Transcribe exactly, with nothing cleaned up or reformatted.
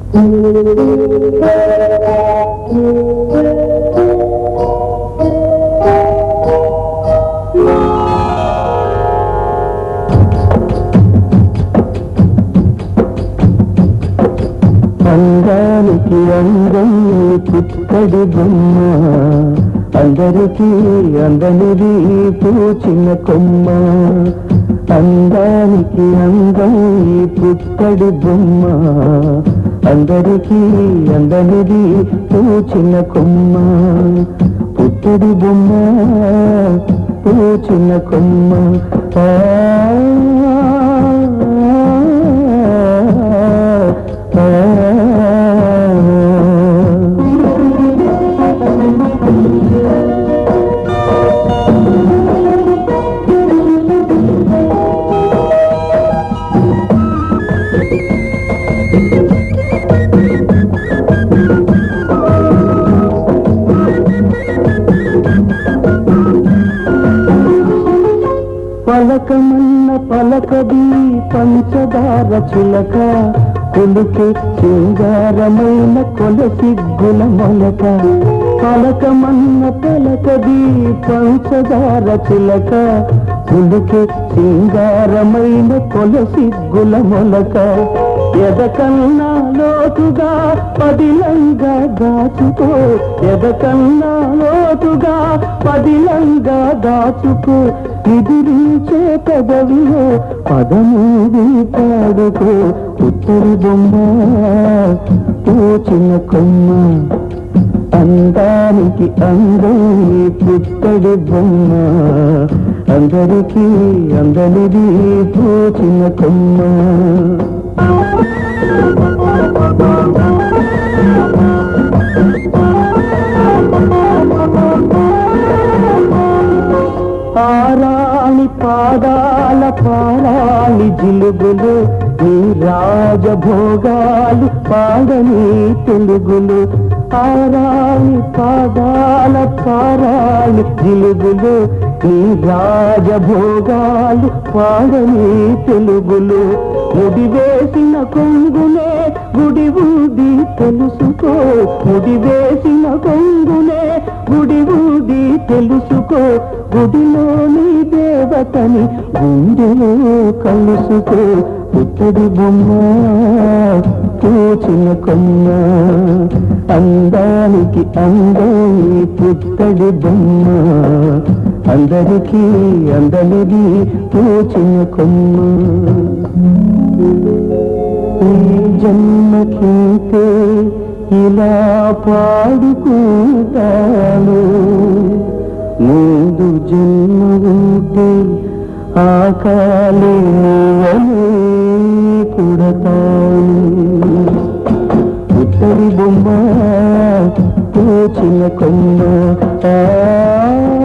అందానికి అందం పుత్తడి బొమ్మ, అందరికీ అందనిది పూచిన కొమ్మ. అందానికి అందం పుత్తడి బొమ్మ, అందరికీ అందనిది పూచిన కొమ్మ. పుత్తడి బొమ్మ పూచిన కొమ్మ. పలకమన్న పలకది పంచదార చిలక, కొలుకే సింగారమైన కొలసిగ్గుల మొలక. పలకమన్న పలకది పంచదార చిలక, కొలుకే సింగారమైన కొలసిగ్గుల మొలక. ఎదకన్నా లోతుగా పదిలంగా దాచుకో, ఎదకన్నా లోతుగా పదిలంగా దాచుకో. ఎదిరించే పెదవిలో పదమూది పాడుకో. పుత్తడి బొమ్మ పూచిన కొమ్మ, అందానికి అందం పుత్తడి బొమ్మ, అందరికీ అందనిది పూచిన కొమ్మ. ఆరాణి పాదాల పారాణి జిలుగులు, నీ రాజభోగాలు పాడని తెలుగులు. ఆరాణి పాదాల పారాణి జిలుగులు, నీ రాజభోగాలు పాడని తెలుగులు. ముడివేసిన కొంగునే గుడి ఊది తెలుసుకో, ముడివేసిన కొంగునే గుడి ఊది తెలుసుకో. గుడిలోని దేవతని గుండెలో కలుసుకో. పుత్తడి బొమ్మ పూచిన కొమ్మ, అందానికి అందం పుత్తడి బొమ్మ, అందరికీ అందనిది పూచిన కొమ్మ. ఈ జన్మకింతే ఇలా పాడుకుంటాను, ముందు జన్మ ఉంటే ఆ కాలే నీవనే పుడతాను. పుత్తడి బొమ్మ పూచిన కొమ్మ.